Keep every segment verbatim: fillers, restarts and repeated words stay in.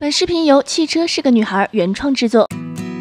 本视频由汽车是个女孩原创制作。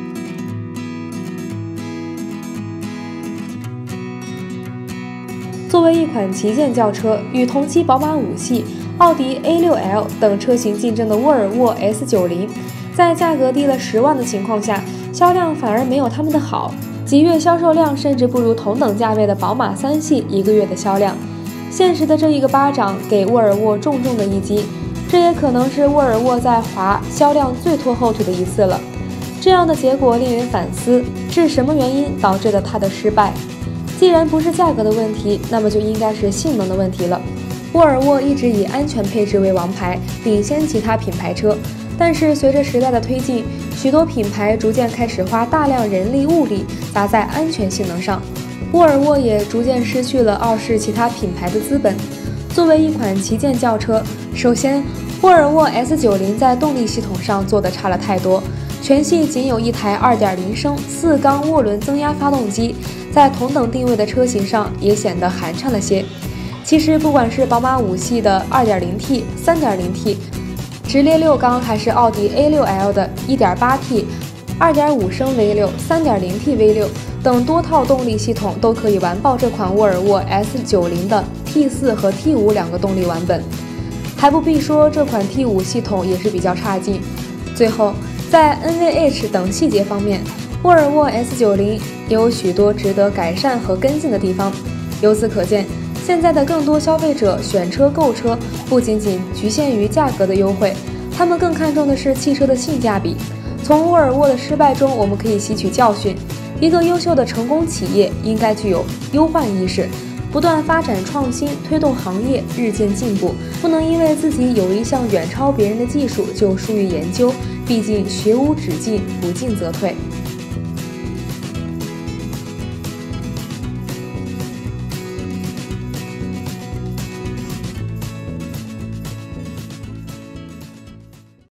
作为一款旗舰轿车，与同期宝马五系、奥迪 A 六 L 等车型竞争的沃尔沃 S 九十，在价格低了十万的情况下，销量反而没有他们的好，几月销售量甚至不如同等价位的宝马三系一个月的销量。现实的这一个巴掌给沃尔沃重重的一击，这也可能是沃尔沃在华销量最拖后腿的一次了。这样的结果令人反思，是什么原因导致了它的失败？既然不是价格的问题，那么就应该是性能的问题了。沃尔沃一直以安全配置为王牌，领先其他品牌车。但是随着时代的推进，许多品牌逐渐开始花大量人力物力砸在安全性能上，沃尔沃也逐渐失去了傲视其他品牌的资本。作为一款旗舰轿车，首先，沃尔沃 S 九十 在动力系统上做的差了太多，全系仅有一台 二点零升四缸涡轮增压发动机，在同等定位的车型上也显得寒碜了些。其实不管是宝马五系的 二点零 T、三点零 T 直列六缸，还是奥迪 A 六 L 的 一点八 T、二点五升 V 六、三点零 T V 六 等多套动力系统都可以完爆这款沃尔沃 S 九十 的 T 四 和 T 五 两个动力版本，还不必说这款 T 五 系统也是比较差劲。最后，在 N V H 等细节方面，沃尔沃 S 九十 也有许多值得改善和跟进的地方。由此可见，现在的更多消费者选车购车不仅仅局限于价格的优惠，他们更看重的是汽车的性价比。从沃尔沃的失败中，我们可以吸取教训。一个优秀的成功企业应该具有忧患意识，不断发展创新，推动行业日渐进步，不能因为自己有一项远超别人的技术就疏于研究，毕竟学无止境，不进则退。